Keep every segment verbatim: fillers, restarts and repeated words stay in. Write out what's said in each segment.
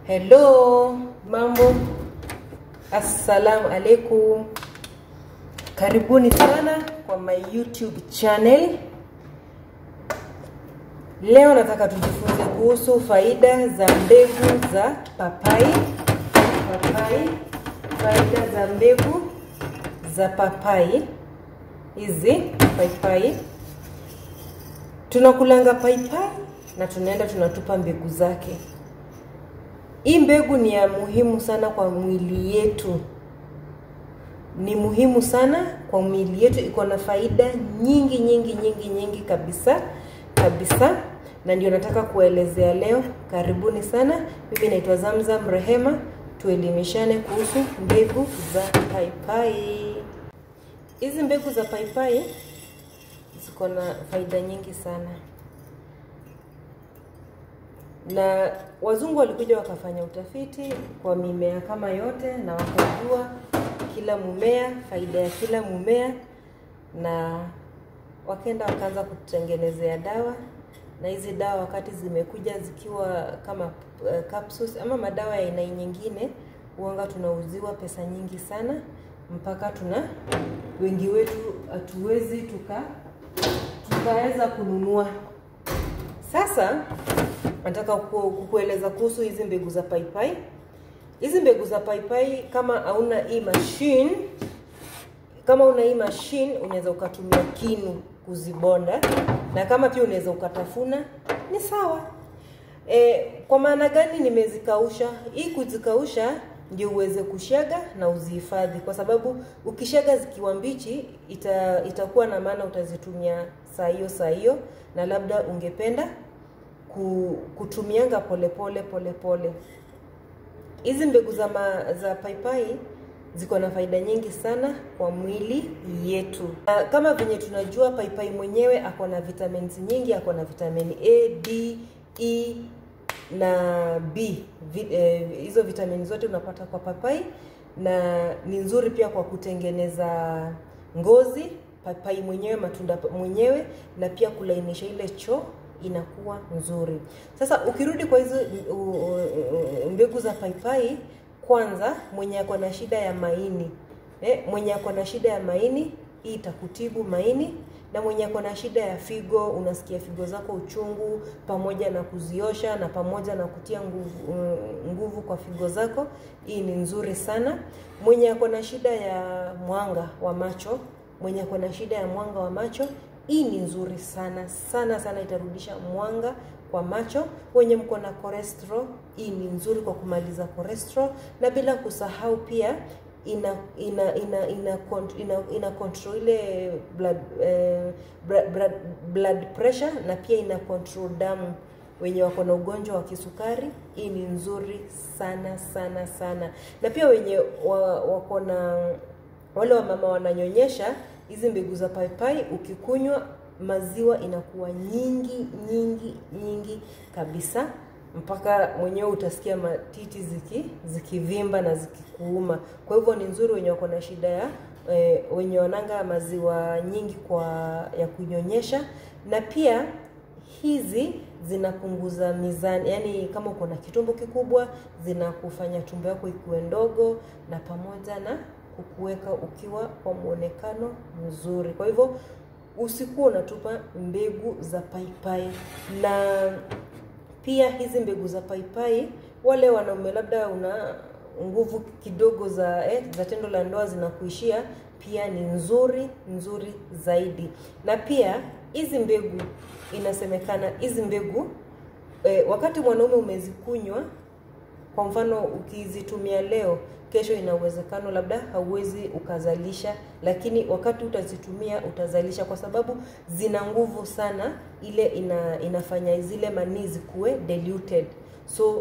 Hello, mambo, assalamu alaikum. Karibuni sana kwa my YouTube channel. Leo nataka tujifunze kuhusu faida za mbegu za papai. Papai, faida za mbegu za papai. Hizi papai. Tunakulanga papai na tunaenda tunatupa mbegu zake. Hii mbegu ni ya muhimu sana kwa mwili yetu. Ni muhimu sana kwa mwili yetu, iko na faida nyingi nyingi nyingi nyingi kabisa kabisa, na ndio nataka kuelezea leo. Karibuni sana. Mimi naitwa Zamzam Rehema. Tuelimishane kuhusu mbegu za papai. Hizi mbegu za papai ziko na faida nyingi sana. Na wazungu walikuja wakafanya utafiti kwa mimea kama yote, na wakajua kila mmea, faida ya kila mmea, na wakaenda wakaanza kutengenezea dawa. Na hizi dawa wakati zimekuja zikiwa kama uh, capsules ama madawa ya aina nyingine, huanga tunauziwa pesa nyingi sana, mpaka tuna wengi wetu hatuwezi tuka tukaweza kununua. Sasa nataka kukueleza kuhusu hizi mbegu za papai. Hizi mbegu za papai, kama hauna hii machine, kama una hii machine unaweza ukatumia kinu kuzibonda, na kama pia unaweza ukatafuna, ni sawa. E, kwa maana gani nimezikausha? Hii kuzikausha ndio uweze kushaga na uzihifadhi, kwa sababu ukishaga zikiwa mbichi ita, itakuwa na maana utazitumia saa hiyo saa hiyo, na labda ungependa kutumianga pole pole pole pole. Hizi mbegu za ma, za papai ziko na faida nyingi sana kwa mwili yetu. Uh, kama venye tunajua, papai mwenyewe ako na vitamins nyingi, ako na vitamini A, D, E na B. Hizo eh, vitamini zote unapata kwa papai, na ni nzuri pia kwa kutengeneza ngozi. Papai mwenyewe, matunda mwenyewe, na pia kulainisha ile choo inakuwa nzuri. Sasa ukirudi kwa hizo mbegu za papai, kwanza mwenye ako na shida ya maini, eh, mwenye ako na shida ya maini, hii itakutibu maini. Na mwenye ako na shida ya figo, unasikia figo zako uchungu, pamoja na kuziosha na pamoja na kutia nguvu, nguvu kwa figo zako, hii ni nzuri sana. Mwenye ako na shida ya mwanga wa macho, mwenye ako na shida ya mwanga wa macho, hii ni nzuri sana sana sana, itarudisha mwanga kwa macho. Wenye mko na cholesterol, hii ni nzuri kwa kumaliza cholesterol. Na bila kusahau pia ina ina ina ina ina, ina control ile blood, eh, blood blood pressure, na pia ina control damu. Wenye wako na ugonjwa wa kisukari, hii ni nzuri sana sana sana. Na pia wenye wako na wale wa mama wananyonyesha, hizi mbegu za papai ukikunywa, maziwa inakuwa nyingi nyingi nyingi kabisa, mpaka mwenyewe utasikia matiti ziki zikivimba na zikikuuma. Kwa hivyo ni nzuri wenye wako na shida ya e, wenye wananga maziwa nyingi kwa ya kunyonyesha. Na pia hizi zinapunguza mizani, yani kama uko na kitumbo kikubwa, zinakufanya tumbo yako ikuwe ndogo, na pamoja na kukuweka ukiwa kwa muonekano mzuri. Kwa hivyo usikuwa unatupa mbegu za papai. Na pia hizi mbegu za papai, wale wanaume labda una nguvu kidogo za eh, za tendo la ndoa zinakuishia, pia ni nzuri nzuri zaidi. Na pia hizi mbegu, inasemekana hizi mbegu eh, wakati mwanaume umezikunywa, kwa mfano ukizitumia leo, kesho ina uwezekano labda hauwezi ukazalisha, lakini wakati utazitumia utazalisha, kwa sababu zina nguvu sana. Ile ina, inafanya zile manii zikuwe diluted. So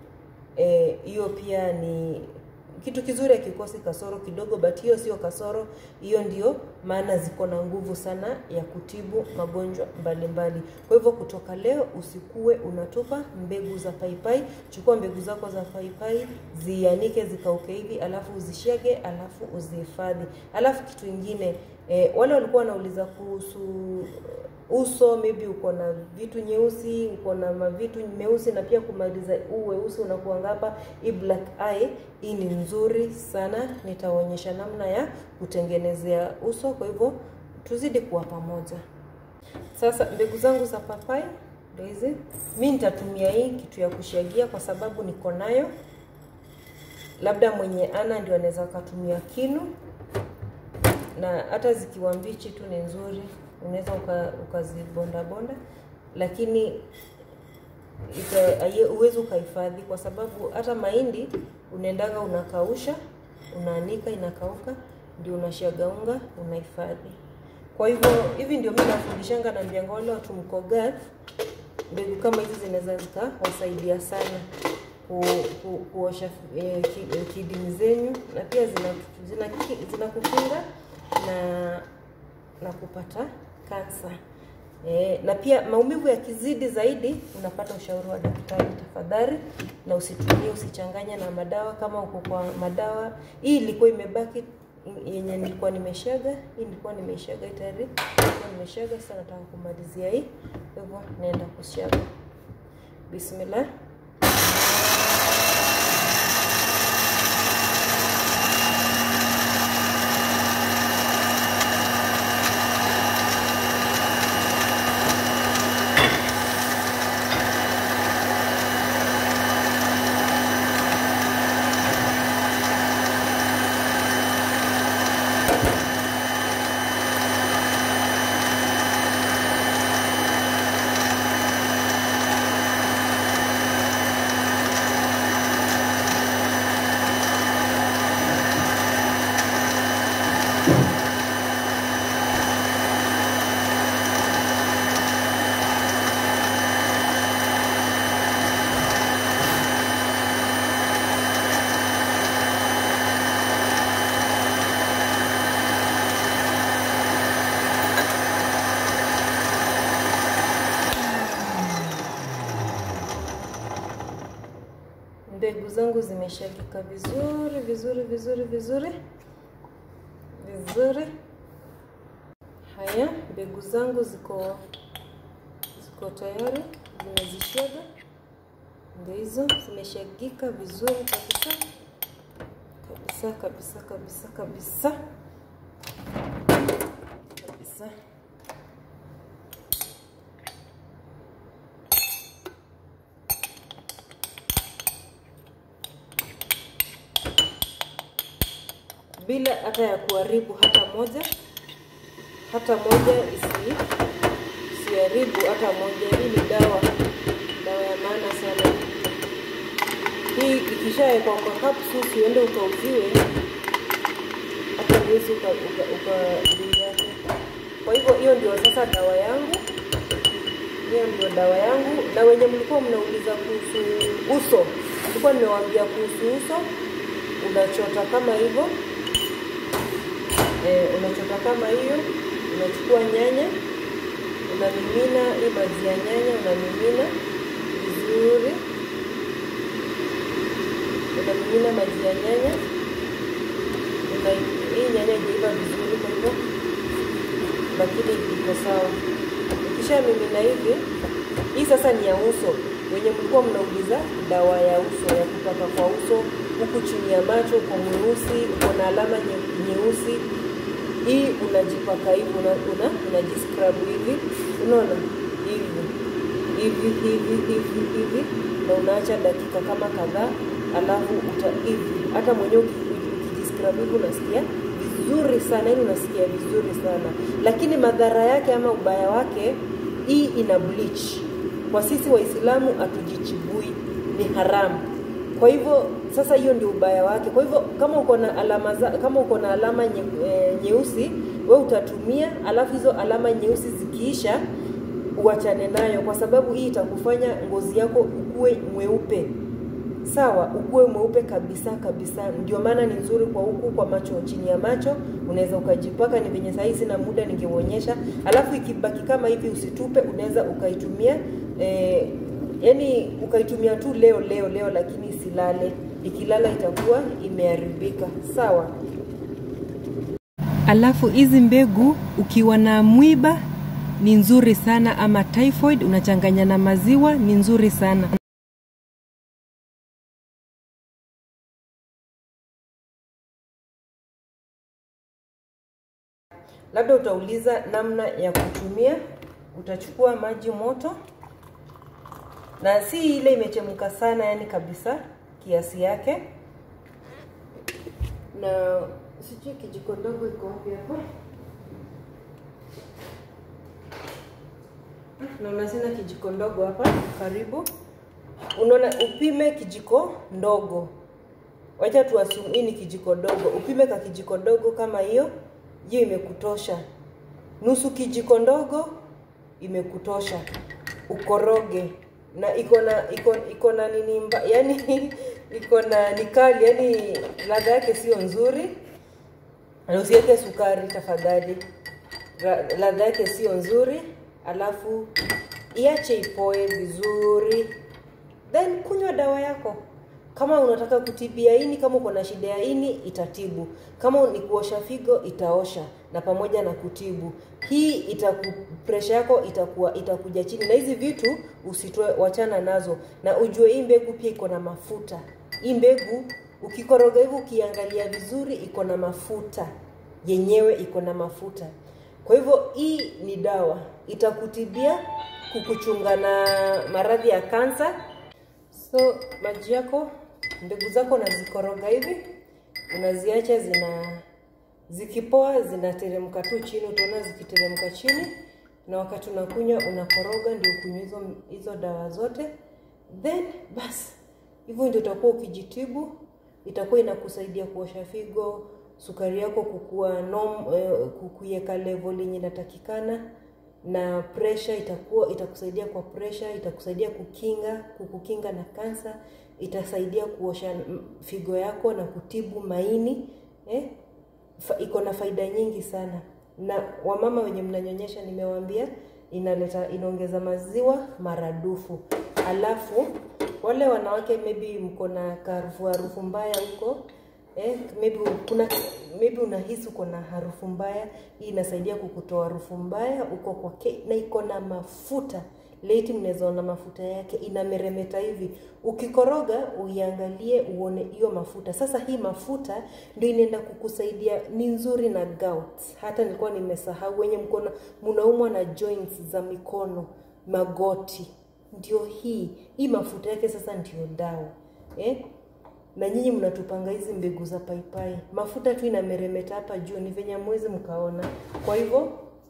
hiyo eh, pia ni kitu kizuri, akikosi kasoro kidogo, but hiyo sio kasoro, hiyo ndio maana ziko na nguvu sana ya kutibu magonjwa mbalimbali. Kwa hivyo kutoka leo usikue unatupa mbegu za papai. Chukua mbegu zako za papai, zianike zikauke hivi, alafu uzishage, alafu uzihifadhi. Alafu kitu kingine, eh, wale walikuwa wanauliza kuhusu uso, maybe uko na vitu nyeusi, uko na mavitu meusi, na pia kumaliza uwe uso unakuanga hapa, hii black eye hii ni nzuri sana. Nitaonyesha namna ya kutengenezea uso, kwa hivyo tuzidi kuwa pamoja. Sasa mbegu zangu za papai ndio hizi. Mimi nitatumia hii kitu ya kushagia kwa sababu niko nayo. Labda mwenye ana ndio anaweza kutumia kinu, na hata zikiwa mbichi tu ni nzuri, unaweza ukazibonda bonda, lakini uwezo ukahifadhi, kwa sababu hata mahindi unaendaga unakausha, unaanika inakauka, ndio unashaga unga unahifadhi. Kwa hivyo hivi ndio mimi nafundishanga na mbianga wale watu mko Gulf, mbegu kama hizi zinaweza zikawasaidia sana ku, ku, kuosha eh, kidini zenyu, na pia zina zina, zina kukinga na na kupata kansa. E, na pia maumivu ya kizidi zaidi unapata ushauri wa daktari tafadhali, na usitumie usichanganya na madawa. Kama uko kwa madawa, hii ilikuwa imebaki yenye nilikuwa nimeshaga, hii nilikuwa nimeshaga tayari, nilikuwa nimeshaga. Sasa nataka kumalizia hii, kwa hivyo naenda kushaga. Bismillah. Mbegu zangu zimeshagika vizuri vizuri vizuri vizuri vizuri. Haya, mbegu zangu ziko ziko tayari, nimezishaga. Ndio hizo zimeshagika vizuri kabisa kabisa kabisa kabisa kabisa kabisa. Bila hata ya kuharibu hata moja, hata moja isi siharibu hata moja. Hii ni dawa, dawa ya maana sana. Hii ikishawekwa kwa capsule uende ukauziwe, hata uwezi uka uka, uka yake. Kwa hivyo hiyo ndio sasa dawa yangu, hiyo ndio dawa yangu. Na wenye mlikuwa mnauliza kuhusu uso, nilikuwa nimewaambia kuhusu uso. Unachota kama hivyo. Eh, unachota kama hiyo, unachukua nyanya, unamimina hii maji ya nyanya, unamimina vizuri. Unamimina maji ya nyanya. Una hii nyanya haiva vizuri, kwa hivyo lakini iko sawa. Ukisha mimina hivi, hii sasa ni ya uso. Wenye mlikuwa mnauliza dawa ya uso ya kupaka kwa uso, huku chini ya macho uko mweusi, uko na alama nyeusi, hii unajipaka hivi, una una unajiscrub hivi, unaona hivi hivi hivi hivi hivi, na unaacha dakika kama kadhaa, alafu uta hivi. Hata mwenyewe ukijiscrub hivi unasikia vizuri sana, yani unasikia vizuri sana. Lakini madhara yake ama ubaya wake, hii ina bleach. Kwa sisi Waislamu hatujichibui, ni haramu. Kwa hivyo sasa hiyo ndio ubaya wake. Kwa hivyo kama uko na alama za, kama uko na alama nye, e, nyeusi, wewe utatumia, alafu hizo alama nyeusi zikiisha uachane nayo, kwa sababu hii itakufanya ngozi yako ukue mweupe. Sawa, ukue mweupe kabisa kabisa. Ndio maana ni nzuri kwa huku kwa macho, chini ya macho unaweza ukajipaka. Ni venye sasa sina muda ningeonyesha. Alafu ikibaki kama hivi usitupe, unaweza ukaitumia eh, yani ukaitumia tu leo leo leo, lakini isilale. Ikilala itakuwa imeharibika. Sawa. Alafu hizi mbegu ukiwa na mwiba ni nzuri sana, ama typhoid unachanganya na maziwa ni nzuri sana. Labda utauliza namna ya kutumia. Utachukua maji moto, na si ile imechemka sana, yani kabisa, kiasi yake. Na sijui kijiko ndogo iko wapi hapa. Na unasina kijiko ndogo hapa karibu. Unaona, upime kijiko ndogo. Wacha tuassume hii ni kijiko dogo. Upime ka kijiko dogo kama hiyo, hiyo imekutosha. Nusu kijiko ndogo imekutosha. Ukoroge. Na iko na iko iko na nini mba, yani iko na nikali, yani ladha yake sio nzuri. Na usiweke sukari tafadhali. Ladha yake sio nzuri. Alafu iache ipoe vizuri, then kunywa dawa yako. Kama unataka kutibia ini, kama uko na shida ya ini, itatibu. Kama ni kuosha figo, itaosha na pamoja na kutibu. Hii itaku pressure yako itakuwa itakuja chini. Na hizi vitu usitoe, wachana nazo. Na ujue hii mbegu pia iko na mafuta. Hii mbegu ukikoroga hivi ukiangalia vizuri iko na mafuta. Yenyewe iko na mafuta. Kwa hivyo hii ni dawa, itakutibia kukuchunga na maradhi ya kansa. So maji yako, mbegu zako unazikoroga hivi, unaziacha zina zikipoa, zinateremka tu chini, utaona zikiteremka chini. Na wakati unakunywa unakoroga, ndio ukunywe hizo hizo dawa zote. Then bas, hivyo ndio utakuwa ukijitibu. Itakuwa inakusaidia kuosha figo, sukari yako kukua norm, uh, kukuweka level yenye inatakikana, na pressure itakuwa itakusaidia kwa pressure, itakusaidia kukinga kukukinga na kansa, itasaidia kuosha figo yako na kutibu maini, eh iko na faida nyingi sana. Na wamama wenye mnanyonyesha nimewaambia inaleta inaongeza maziwa maradufu. Alafu wale wanawake maybe mko na harufu harufu mbaya huko, eh maybe kuna maybe unahisi uko na harufu mbaya, hii inasaidia kukutoa harufu mbaya uko kwa cake. Na iko na mafuta. Leti mnazoona mafuta yake inameremeta hivi. Ukikoroga uiangalie uone hiyo mafuta. Sasa hii mafuta ndio inaenda kukusaidia, ni nzuri na gout. Hata nilikuwa nimesahau, wenye mkono mnaumwa na joints za mikono, magoti, ndio hii. Hii mafuta yake sasa ndio dawa. Eh? Na nyinyi mnatupanga hizi mbegu za paipai. Mafuta tu inameremeta hapa juu, ni venye mwezi mkaona. Kwa hivyo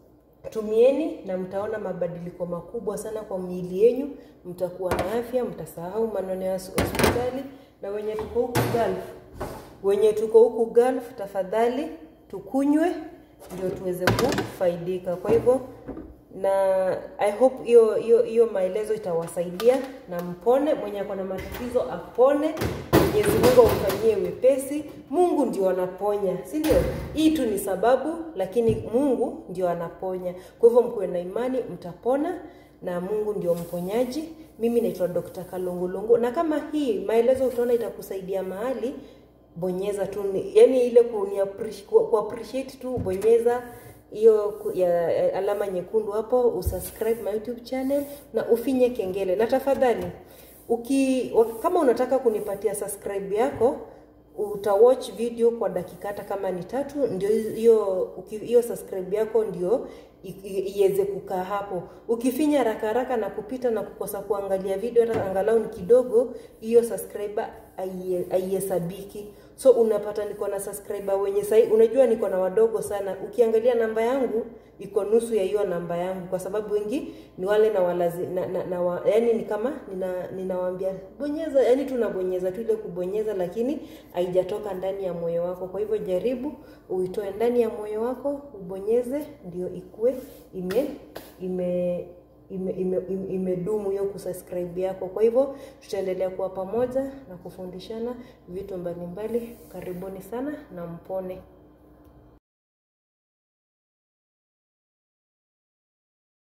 tumieni na mtaona mabadiliko makubwa sana kwa miili yenu. Mtakuwa na afya, mtasahau maneno ya hospitali. Na wenye tuko huku Gulf, wenye tuko huku Gulf, tafadhali tukunywe ndio tuweze kufaidika. Kwa hivyo na I hope hiyo hiyo hiyo maelezo itawasaidia na mpone. Mwenye ako na matatizo apone. Mwenyezi Mungu amfanyie wepesi. Mungu ndio anaponya, si ndio? Hii tu ni sababu, lakini Mungu ndio anaponya. Kwa hivyo mkuwe na imani, mtapona, na Mungu ndio mponyaji. Mimi naitwa Doctor Kalongolongo, na kama hii maelezo utaona itakusaidia mahali, bonyeza tu, yani ile kuni appreciate ku appreciate tu, bonyeza hiyo ya alama nyekundu hapo, usubscribe my YouTube channel na ufinye kengele. Na tafadhali uki kama unataka kunipatia subscribe yako, utawatch video kwa dakika hata kama ni tatu, ndio hiyo hiyo subscribe yako ndio iweze kukaa hapo. Ukifinya haraka haraka na kupita na kukosa kuangalia video hata angalau ni kidogo, hiyo subscriber haihesabiki. So unapata niko na subscriber wenye sahi, unajua niko na wadogo sana. Ukiangalia namba yangu iko nusu ya hiyo namba yangu, kwa sababu wengi ni wale na walazi na, na, na wa, yani ni kama nina ninawaambia bonyeza, yani tunabonyeza tu ile kubonyeza, lakini haijatoka ndani ya moyo wako. Kwa hivyo jaribu uitoe ndani ya moyo wako, ubonyeze, ndio ikue ime ime ime imedumu ime, ime hiyo kusubscribe yako. Kwa hivyo tutaendelea kuwa pamoja na kufundishana vitu mbalimbali. Karibuni sana na mpone.